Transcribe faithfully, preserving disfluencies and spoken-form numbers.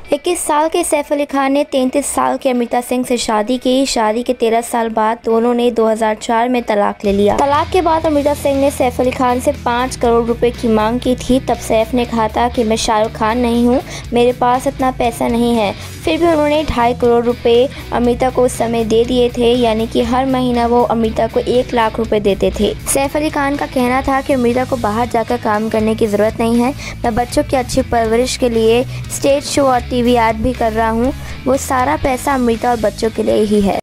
इक्कीस साल के सैफ अली खान ने तैंतीस साल की अमृता सिंह से शादी की। शादी के तेरह साल बाद दोनों ने दो हज़ार चार में तलाक ले लिया। तलाक के बाद अमृता सिंह ने सैफ अली खान से पाँच करोड़ रुपए की मांग की थी। तब सैफ ने कहा था कि मैं शाहरुख खान नहीं हूँ, मेरे पास इतना पैसा नहीं है। फिर भी उन्होंने ढाई करोड़ रुपए अमृता को उस समय दे दिए थे, यानी कि हर महीना वो अमृता को एक लाख रुपए देते थे। सैफ अली खान का कहना था कि अमृता को बाहर जाकर काम करने की ज़रूरत नहीं है, मैं बच्चों की अच्छी परवरिश के लिए स्टेज शो और टीवी ऐड भी कर रहा हूँ, वो सारा पैसा अमृता और बच्चों के लिए ही है।